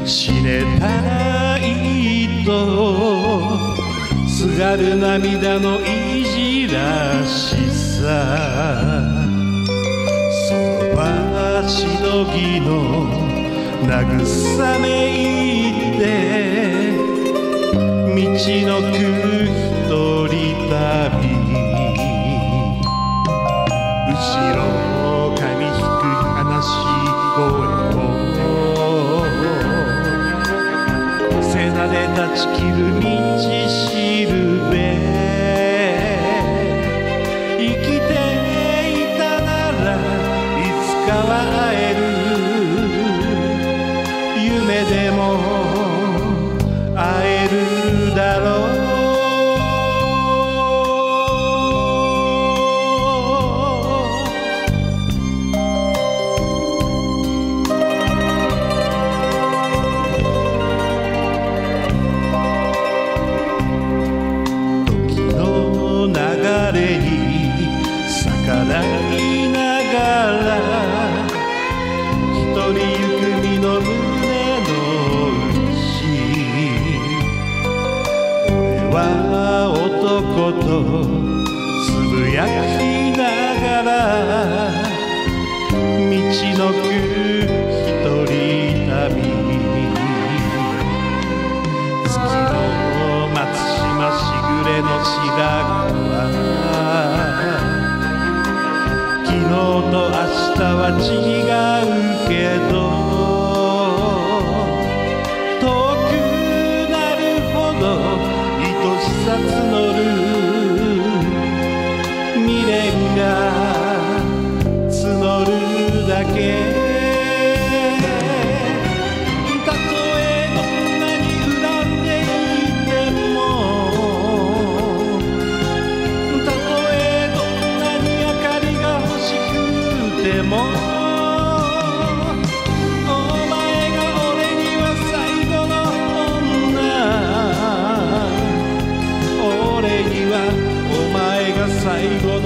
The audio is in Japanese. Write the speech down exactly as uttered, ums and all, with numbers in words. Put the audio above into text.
死ねたらいいとすがる涙のいじらしさ、その場しのぎの慰めいて道のく一人旅、後ろ噛み引く悲しい声を背中で断ち切る道しるべ、生きていたならいつかは会える、夢でも会えるだろう。時の流れに逆らいながら一人行く身の胸男とつぶやきながら道のく一人旅、月の松島しぐれの白子は昨日と明日は違うけど遠くなるほど募る未練が募るだけ、たとえどんなに恨んでいても、たとえどんなに明かりが欲しくても、お前が俺には最後の女、俺にはお前が最後の